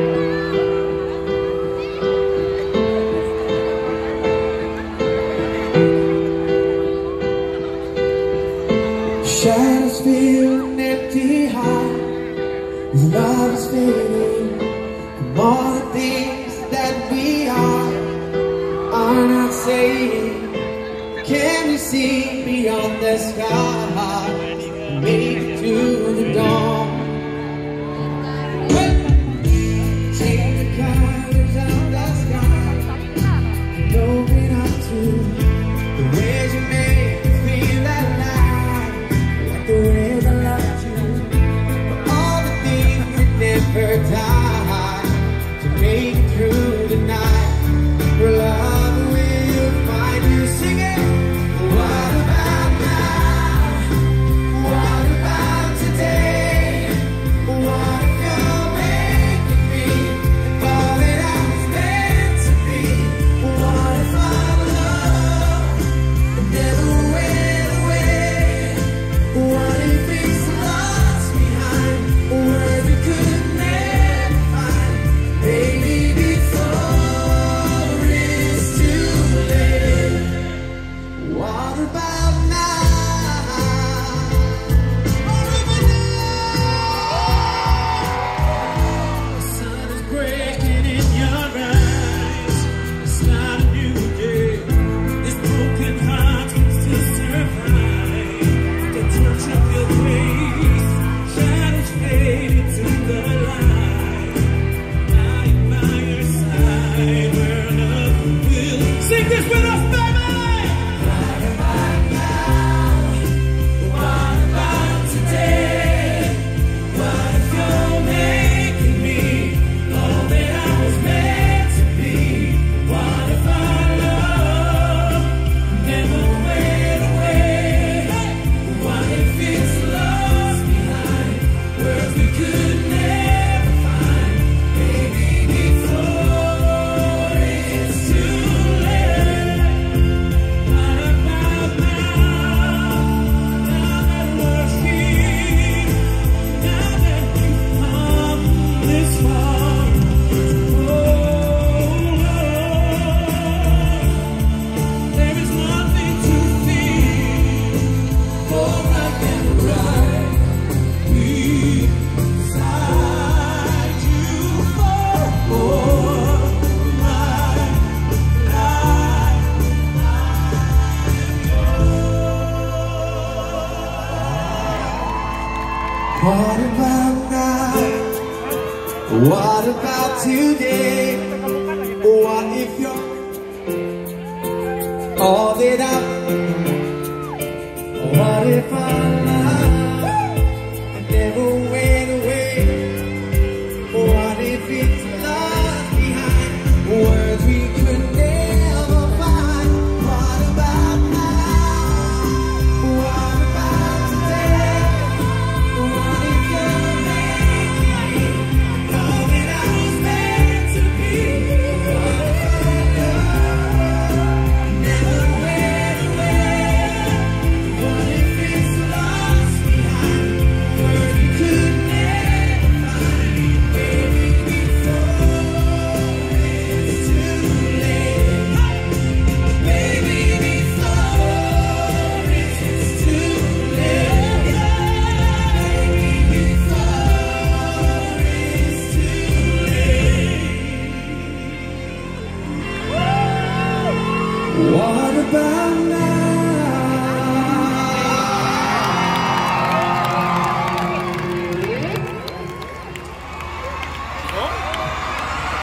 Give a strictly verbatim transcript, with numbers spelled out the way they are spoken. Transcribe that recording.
Shadows fill an empty heart, love is fading from all the things that we are, are not saying. Can you see beyond the sky, make it to the dawn? Change the colors of the sky and open up to the ways you make me feel alive, like the ways I loved you, for all the things that never die, to make it through the night. Well, love will find you singing. What about now? What about today? What if you're making me all that I was meant to be? What if our love never went away? What if it's lost behind words we could never find? Maybe before it's too late. What about now? The sun is breaking in your eyes. It's not a new day. This broken heart can still survive. The touch of your face, shadows fade into the light. I am by your side, where love will. Sing this with us, baby! What about now? What about today? What if you're making me all that I was meant to be? What if our love never went away? What if it's lost behind words we could never find? Maybe before it's too late. What about now? Now that we're here, now that you've come this far, oh Lord, there is nothing to fear, for I can ride beside you for all my life. What about now? What about today? What if you're all that I? What if our love never went away? What if it's lost behind words we could never find? What about now? What about today? What if you're making me all that I was meant to be? What if our love never went away? What if it's lost behind words we could never find? Maybe before it's too late. Maybe before it's too late. Maybe before it's too late. What about now?